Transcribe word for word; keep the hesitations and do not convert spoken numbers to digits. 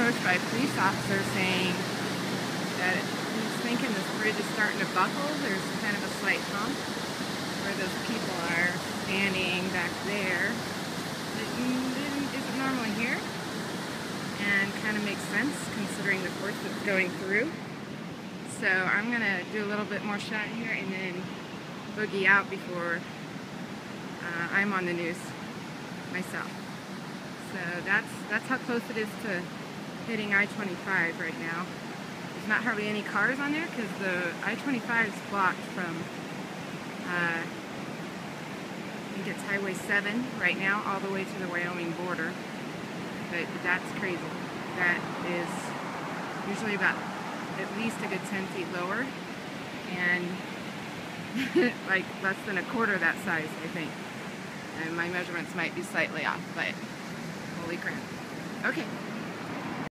approached by a police officer saying that he's thinking this bridge is starting to buckle. There's kind of a slight hump where those people are standing back there. It isn't normally here, and kind of makes sense considering the force that's going through. So I'm going to do a little bit more shot here and then boogie out before uh, I'm on the news myself. So that's that's how close it is to hitting I twenty-five right now. There's not hardly any cars on there because the I twenty-five is blocked from, uh, I think it's Highway seven right now, all the way to the Wyoming border. But that's crazy. That is usually about at least a good ten feet lower, and like less than a quarter that size, I think. And my measurements might be slightly off, but holy crap. Okay.